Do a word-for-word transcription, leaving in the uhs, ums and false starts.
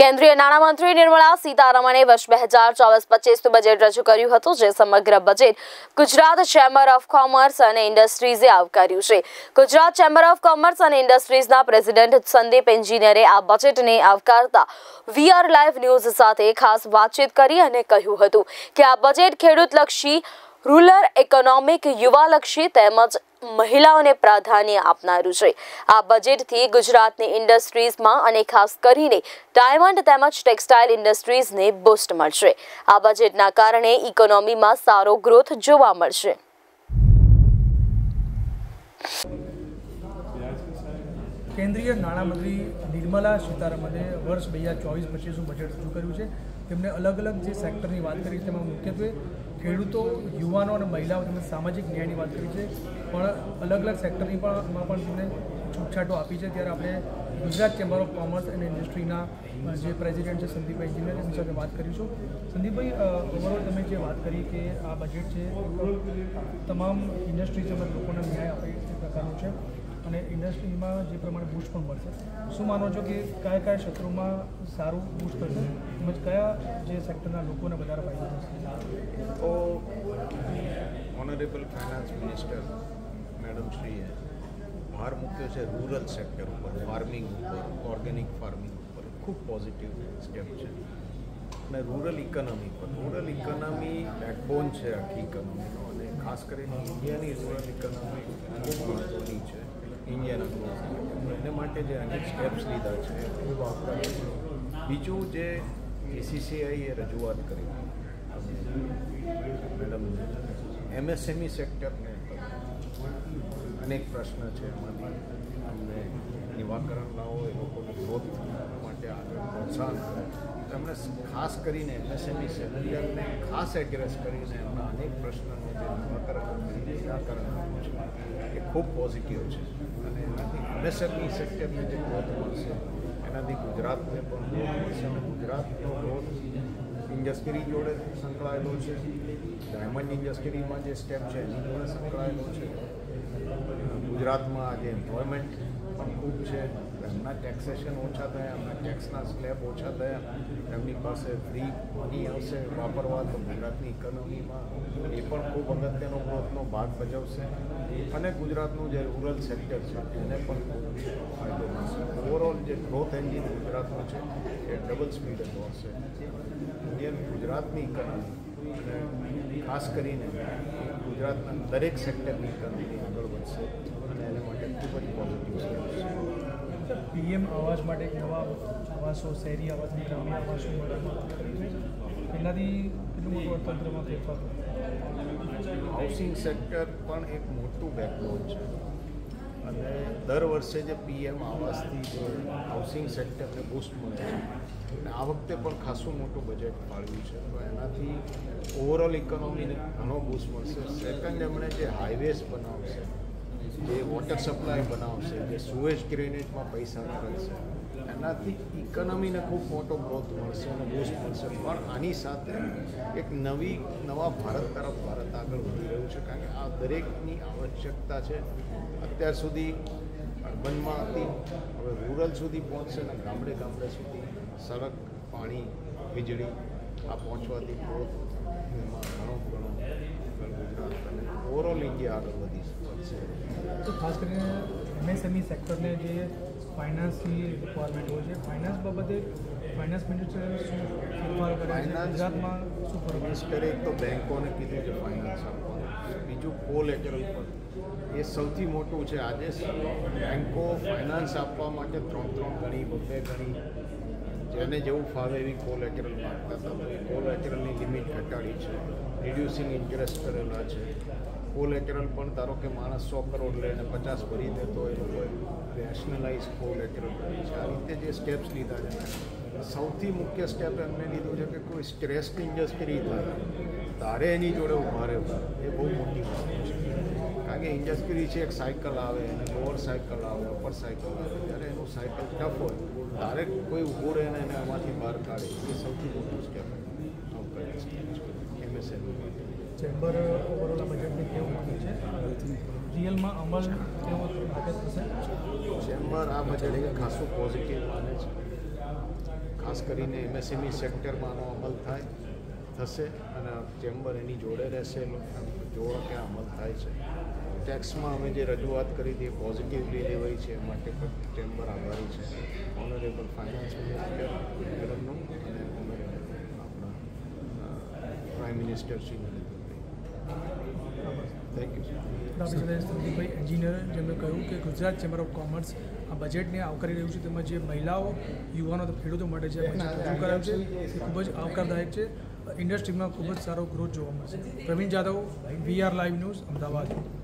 કેન્દ્રીય નાણામંત્રી નિર્મલા સીતારમણે વર્ષ બે હજાર ચોવીસ પચીસનું બજેટ રજૂ કર્યું હતું, જે સમગ્ર budget Gujarat chamber of commerce અને ઇન્ડસ્ટ્રીઝે આવકાર્યું છે. ગુજરાત ચેમ્બર ઓફ કોમર્સ અને ઇન્ડસ્ટ્રીઝના પ્રેસિડેન્ટ સંદીપ એન્જિનિયરે આ બજેટને આવકારતા વીઆર લાઈવ ન્યૂઝ સાથે ખાસ વાતચીત કરી અને કહ્યું હતું કે આ બજેટ ખેડૂતલક્ષી, રૂરલ ઇકોનોમિક, યુવાલક્ષી તેમજ મહિલાઓને પ્રાધાન્ય આપનારું છે. આ બજેટથી ગુજરાતની ઇન્ડસ્ટ્રીઝમાં અને ખાસ કરીને ડાયમંડ તેમજ ટેક્સટાઇલ ઇન્ડસ્ટ્રીઝને બૂસ્ટ મળશે. આ બજેટના કારણે ઇકોનોમીમાં સારો ગ્રોથ જોવા મળશે. કેન્દ્રીય નાણામંત્રી નિર્મલા સીતારમણે વર્ષ બે હજાર ચોવીસ પચીસનું બજેટ રજૂ કર્યું છે. તેમણે અલગ અલગ જે સેક્ટરની વાત કરી તેમાં મુખ્યત્વે ખેડૂતો, યુવાનો અને મહિલાઓ તેમજ સામાજિક ન્યાયની વાત કરી છે, પણ અલગ અલગ સેક્ટરની પણ માં પણ તેમને છૂટછાટો આપી છે. ત્યારે આપણે ગુજરાત ચેમ્બર ઓફ કોમર્સ અને ઇન્ડસ્ટ્રીના જે પ્રેસિડેન્ટ છે સંદીપભાઈ એન્જિનિયર, એમની સાથે વાત કરીશું. સંદીપભાઈ, ઓવરઓલ તમે જે વાત કરી કે આ બજેટ છે તમામ ઇન્ડસ્ટ્રી તેમજ લોકોને ન્યાય આપે એ પ્રકારનું છે અને ઇન્ડસ્ટ્રીમાં જે પ્રમાણે બૂસ્ટ પણ મળશે. શું માનો છો કે કયા કયા ક્ષેત્રોમાં સારું બૂસ્ટ થશે તેમજ કયા જે સેક્ટરના લોકોને વધારે ફાયદો થશે? તો ઓનરેબલ ફાઇનાન્સ મિનિસ્ટર મેડમ શ્રીએ ભાર મૂક્યો છે રૂરલ સેક્ટર ઉપર, ફાર્મિંગ ઉપર, ઓર્ગેનિક ફાર્મિંગ ઉપર. ખૂબ પોઝિટિવ સ્ટેપ છે. અને રૂરલ ઇકોનોમી પર, રૂરલ ઇકોનોમી બેકબોન છે આખી ઇકોનોમીનો, અને ખાસ કરીને ઇન્ડિયાની રૂરલ ઇકોનોમી ખૂબ મહત્ત્વની છે ઇન્ડિયાના ગ્રોથ. એને માટે જે અનેક સ્ટેપ્સ લીધા છે એ ખૂબ આવકાર્ય છે. બીજું જે બીસીસીઆઈએ રજૂઆત કરી મેડમ, એમએસએમઈ સેક્ટરને અનેક પ્રશ્ન છે, એમાંથી અમને નિવાકરણ લાવો, એ લોકોને ગ્રોથ માટે આગળ પ્રોત્સાહન કરે. તેમણે ખાસ કરીને એમએસએમઈ સેક્ટરને ખાસ એડ્રેસ કરીને એમના અનેક પ્રશ્નોનું જે નિવાકરણ કરીને નિરાકરણ આપ્યું છે એ ખૂબ પોઝિટિવ છે. અને એનાથી એમએસએમઈ સેક્ટરને જે ગ્રોથ મળશે એનાથી ગુજરાતને પણ ગ્રોથ મળશે. અને ગુજરાતનો ગ્રોથ ઇન્ડસ્ટ્રી જોડે સંકળાયેલો છે, ડાયમંડ ઇન્ડસ્ટ્રીમાં જે સ્ટેપ છે એની જોડે સંકળાયેલો છે. ગુજરાતમાં આજે એમ્પ્લોયમેન્ટ પણ ખૂબ છે. એમના ટેક્સેશન ઓછા થયા, એમના ટેક્સના સ્લેબ ઓછા થયા, એમની પાસે ફ્રી મની આવશે વાપરવા, તો ગુજરાતની ઇકોનોમીમાં એ પણ ખૂબ અગત્યનો ગ્રોથનો ભાગ ભજવશે. અને ગુજરાતનું જે રૂરલ સેક્ટર છે એને પણ ખૂબ ફાયદો મળશે. ઓવરઓલ જે ગ્રોથ એન્જિન ગુજરાતનું છે એ ડબલ સ્પીડે દોડશે. ઇન્ડિયન ગુજરાતની ઇકોનોમી અને ખાસ કરીને ગુજરાતના દરેક સેક્ટરની ઇકોનોમી આગળ વધશે અને એને માટે ખૂબ જ પોઝિટિવ સ્ટેપ છે. પીએમ આવાસ માટે નવા આવાસો, શહેરી આવાસ, ગ્રામ્ય આવાસો એનાથી કેટલું મોટું અર્થતંત્રમાં ફેરફાર? હાઉસિંગ સેક્ટર પણ એક મોટું બેકબોન છે અને દર વર્ષે જે પીએમ આવાસથી જે હાઉસિંગ સેક્ટરને બૂસ્ટ મળે છે અને આ વખતે પણ ખાસું મોટું બજેટ ફાળવ્યું છે, તો એનાથી ઓવરઓલ ઇકોનોમીને ઘણો બૂસ્ટ મળશે. સેકન્ડ, એમણે જે હાઈવેઝ બનાવશે, જે વોટર સપ્લાય બનાવશે, જે સુએજ ડ્રેનેજમાં પૈસા નીકળશે, એનાથી ઇકોનોમીને ખૂબ મોટો ગ્રોથ મળશે અને બૂસ્ટ મળશે. પણ આની સાથે એક નવી નવા ભારત તરફ ભારત આગળ વધી રહ્યું છે, કારણ કે આ દરેકની આવશ્યકતા છે. અત્યાર સુધી અર્બનમાં હતી, હવે રૂરલ સુધી પહોંચશે અને ગામડે ગામડે સુધી સડક, પાણી, વીજળી આ પહોંચવાથી ગ્રોથ એમાં ઘણો ઘણો ગુજરાત અને ઓવરઓલ ઇન્ડિયા આગળ વધી શકશે. તો ખાસ કરીને એમએસએમઈ સેક્ટરને જે ફાઇનાન્સની રિક્વાયરમેન્ટ હોય છે, ફાઇનાન્સ બાબતે ફાઇનાન્સ મિનિસ્ટરે શું ફેરફાર કરે છે ગુજરાતમાં? શું ફરક? મિનિસ્ટરે એક તો બેંકોને કીધું કે ફાઇનાન્સ આપવાનું, બીજું કોલેટરલ પર એ સૌથી મોટું છે. આજે બેંકો ફાઇનાન્સ આપવા માટે ત્રણ ત્રણ ગણી, બબ્બે ગણી, જેને જેવું ફાવે એવી કોલેટરલ માગતા હતા. તો એ કોલેટરલની લિમિટ ઘટાડી છે, રિડ્યુસિંગ ઇન્ટરેસ્ટ કરેલા છે. કોલેટરલ પણ ધારો કે માણસ સો કરોડ લઈને પચાસ ભરી દે તો એ લોકોએ રેશનલાઇઝ કોલેટરલ કરી છે. આ રીતે જે સ્ટેપ્સ લીધા છે, સૌથી મુખ્ય સ્ટેપ એમને લીધું છે કે કોઈ સ્ટ્રેસ્ડ ઇન્ડસ્ટ્રી થાય તારે એની જોડે ઊભા રહેવું, એ બહુ મોટી વસ્તુ છે. કારણ કે ઇન્ડસ્ટ્રી છે એક સાયકલ આવે, અને લોઅર સાયકલ આવે, અપર સાયકલ આવે, ત્યારે એનું સાયકલ ટફ હોય, તારે કોઈ ઊભું રહે ને એને એમાંથી બહાર કાઢે, એ સૌથી મોટું સ્ટેપ એમએસએમઈ માટે. ચેમ્બર ઓવરઓલ બજેટને કેવું માને છે? રિયલમાં અમલ કેવો લાગે થશે? ચેમ્બર આ બજેટ ખાસું પોઝિટિવ માને છે. ખાસ કરીને એમએસએમઈ સેક્ટરમાં આનો અમલ થાય થશે અને ચેમ્બર એની જોડે રહેશે, જોવો કે અમલ થાય છે. ટેક્સમાં અમે જે રજૂઆત કરી હતી એ પોઝિટિવલી લેવાઈ છે, એ માટે પણ ચેમ્બર આભારી છે. ઓનરેબલ ફાઇનાન્સ મિનિસ્ટર મેડમનું અને ઓનરેબલ આપણા prime minister Shri Narendrabhai. Thank you. આપણી સાથે સંદીપભાઈ એન્જિનિયર, જેમણે કહ્યું કે ગુજરાત ચેમ્બર ઓફ કોમર્સ આ બજેટને આવકારી રહ્યું છે, તેમજ જે મહિલાઓ, યુવાનો તો ખેડૂતો માટે જે બજેટ રજૂ કરાયું છે એ ખૂબ જ આવકારદાયક છે. ઇન્ડસ્ટ્રીમાં ખૂબ જ સારો ગ્રોથ જોવા મળશે. Praveen Jadav, V R live news, Ahmedabad.